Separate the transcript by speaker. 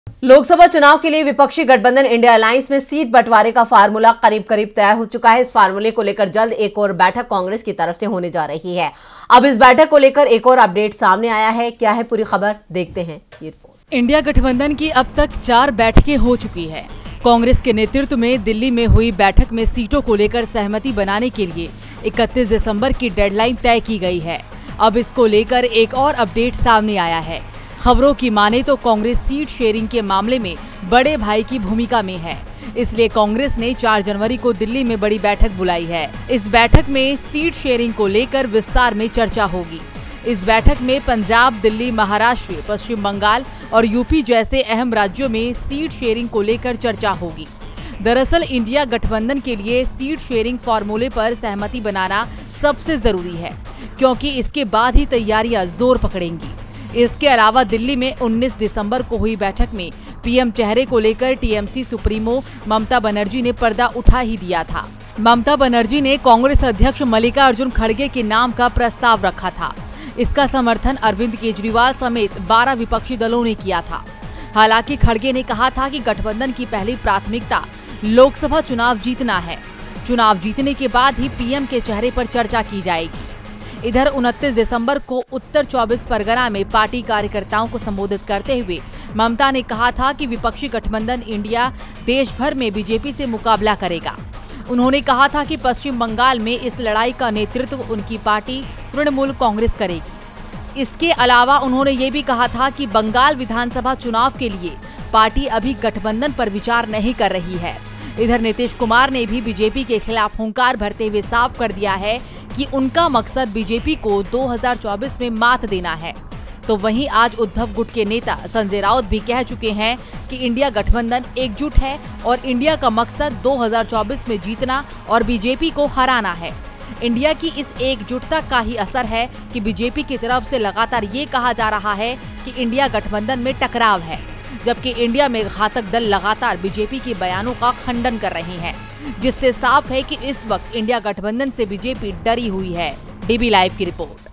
Speaker 1: लोकसभा चुनाव के लिए विपक्षी गठबंधन इंडिया अलायंस में सीट बंटवारे का फार्मूला करीब करीब तय हो चुका है। इस फार्मूले को लेकर जल्द एक और बैठक कांग्रेस की तरफ से होने जा रही है। अब इस बैठक को लेकर एक और अपडेट सामने आया है। क्या है पूरी खबर, देखते हैं ये रिपोर्ट।
Speaker 2: इंडिया गठबंधन की अब तक 4 बैठकें हो चुकी है। कांग्रेस के नेतृत्व में दिल्ली में हुई बैठक में सीटों को लेकर सहमति बनाने के लिए 31 दिसंबर की डेडलाइन तय की गई है। अब इसको लेकर एक और अपडेट सामने आया है। खबरों की माने तो कांग्रेस सीट शेयरिंग के मामले में बड़े भाई की भूमिका में है, इसलिए कांग्रेस ने 4 जनवरी को दिल्ली में बड़ी बैठक बुलाई है। इस बैठक में सीट शेयरिंग को लेकर विस्तार में चर्चा होगी। इस बैठक में पंजाब, दिल्ली, महाराष्ट्र, पश्चिम बंगाल और यूपी जैसे अहम राज्यों में सीट शेयरिंग को लेकर चर्चा होगी। दरअसल इंडिया गठबंधन के लिए सीट शेयरिंग फॉर्मूले पर सहमति बनाना सबसे जरूरी है, क्योंकि इसके बाद ही तैयारियां जोर पकड़ेंगी। इसके अलावा दिल्ली में 19 दिसंबर को हुई बैठक में पीएम चेहरे को लेकर टीएमसी सुप्रीमो ममता बनर्जी ने पर्दा उठा ही दिया था। ममता बनर्जी ने कांग्रेस अध्यक्ष मल्लिकार्जुन खड़गे के नाम का प्रस्ताव रखा था। इसका समर्थन अरविंद केजरीवाल समेत 12 विपक्षी दलों ने किया था। हालांकि खड़गे ने कहा था कि गठबंधन की पहली प्राथमिकता लोकसभा चुनाव जीतना है। चुनाव जीतने के बाद ही पीएम के चेहरे पर चर्चा की जाएगी। इधर 29 दिसंबर को उत्तर 24 परगना में पार्टी कार्यकर्ताओं को संबोधित करते हुए ममता ने कहा था कि विपक्षी गठबंधन इंडिया देश भर में बीजेपी से मुकाबला करेगा। उन्होंने कहा था कि पश्चिम बंगाल में इस लड़ाई का नेतृत्व उनकी पार्टी तृणमूल कांग्रेस करेगी। इसके अलावा उन्होंने ये भी कहा था कि बंगाल विधानसभा चुनाव के लिए पार्टी अभी गठबंधन पर विचार नहीं कर रही है। इधर नीतीश कुमार ने भी बीजेपी के खिलाफ हुंकार भरते हुए साफ कर दिया है कि उनका मकसद बीजेपी को 2024 में मात देना है। तो वहीं आज उद्धव गुट के नेता संजय राउत भी कह चुके हैं कि इंडिया गठबंधन एकजुट है और इंडिया का मकसद 2024 में जीतना और बीजेपी को हराना है। इंडिया की इस एकजुटता का ही असर है कि बीजेपी की तरफ से लगातार ये कहा जा रहा है कि इंडिया गठबंधन में टकराव है, जबकि इंडिया में घातक दल लगातार बीजेपी के बयानों का खंडन कर रहे हैं, जिससे साफ है कि इस वक्त इंडिया गठबंधन से बीजेपी डरी हुई है। डीबी लाइव की रिपोर्ट।